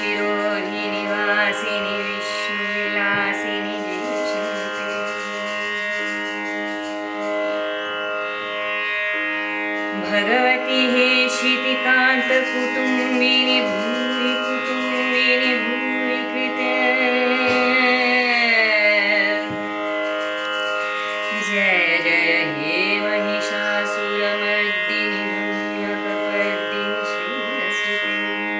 शिरोधिनिवासिनि विष्णुविलासिनि जिष्णुते भगवती हे शितिकान्तकुटुम्बिनि भूरि कुटुम्बिनि भूरि कृते जय जय हे महिषासुरमर्दिनि रम्यकपर्दिनि शैलसुते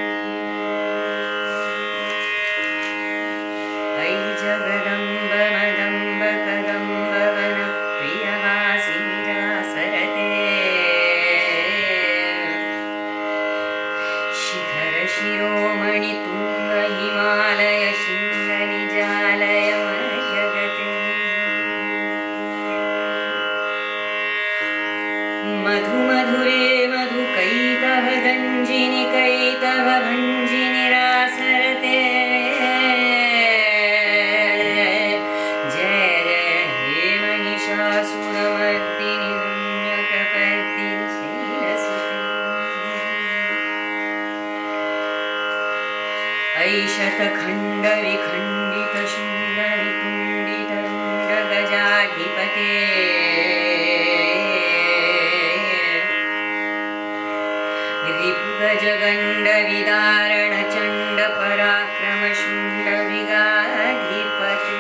अयि जगदम्ब मदम्ब कदम्ब वनप्रियवासिनि रासरते शिखर शिरोमणि तुंग हिमालय शिंग निजालय मध्यगते मधु मधुरे मधु कैतव गंजिनि कैतव भंजिनि रासरते जय जय हे महिषासुरमर्दिनि रम्यकपर्दिनि शैलसुते ऐशतखण्ड विखण्डित शूल वितुण्डित रुण्ड गजाधिपते रिपुगजगण्ड विदारण चण्ड पराक्रम शुण्ड मृगाधिपते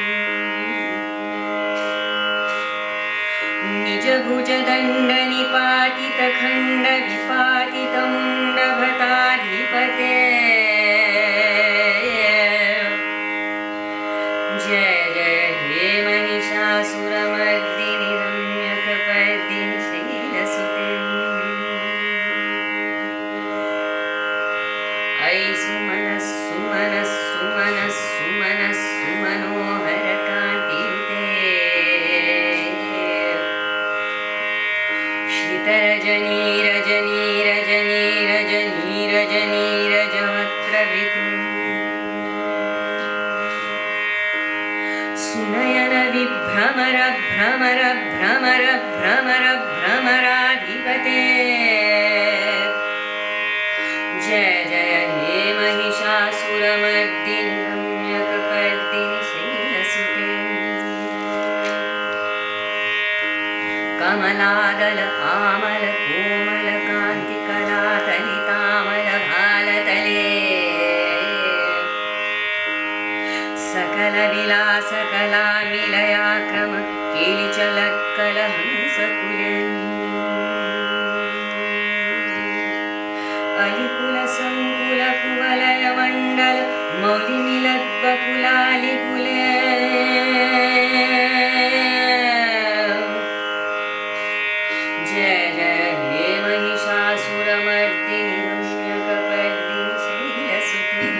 निज भुज दण्ड निपातित खण्ड विपातित मुण्ड भटाधिपते जय जय हे महिषासुरमर्दिनि रम्यकपर्दिनि शैलसुते ऐ सुमनः सुमनः सुमनः सुमनः सुमनोहर कान्तियुते श्रितरजनी रजनी रजनी रजनी रजनी रजवक्त्रवृते सुनयन विभ्रमर भ्रमर भ्रमर भ्रमर भ्रमराधिपते जय जय हे महिषासुरमर्दिनि रम्यकपर्दिनि शैलसुते कमलादल आमल कोमल कान्ति कलातलितामल भालतले सकल विलास कलामिलयाक्रम केलिचलक्कलहंसकुले अलिकुल संकुल कुवलय मंडल मौलिमिलद्बकुलालिकुले जय जय हे महिषासुरमर्दिनि रम्यकपर्दिनि शैलसुते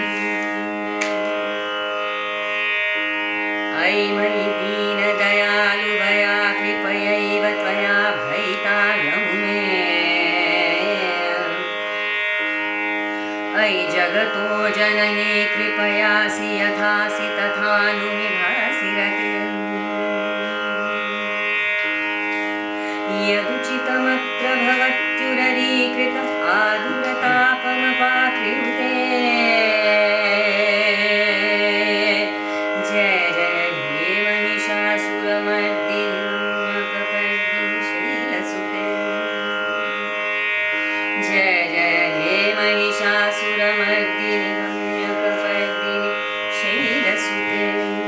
अयि मयि दीनदयालु वया कृपयैव त्वया भयितायमुमे अयि जगतो जननी कृपयासि यथासि तथानुमिभासि रते यदुचितमत्र भवत्युररीकृत आदुरतापमपाकृते जय जय हे महिषासुरमर्दिनि रम्यकपर्दिनि शैलसुते जय जय हे महिषासुरमर्दिनि रम्यकपर्दिनि शैलसुते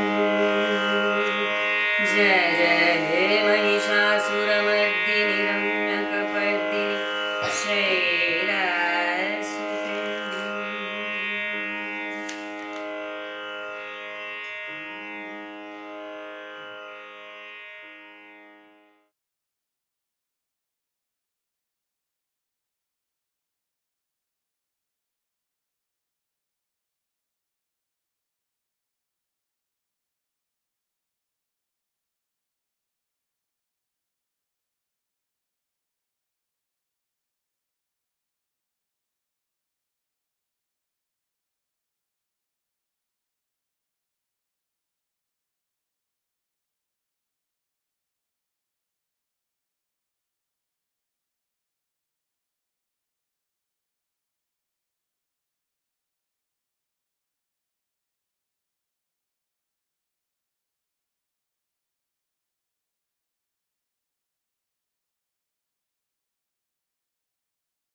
जय जय हे महिषासुरमर्दिनि रम्यकपर्दिनि शैलसुते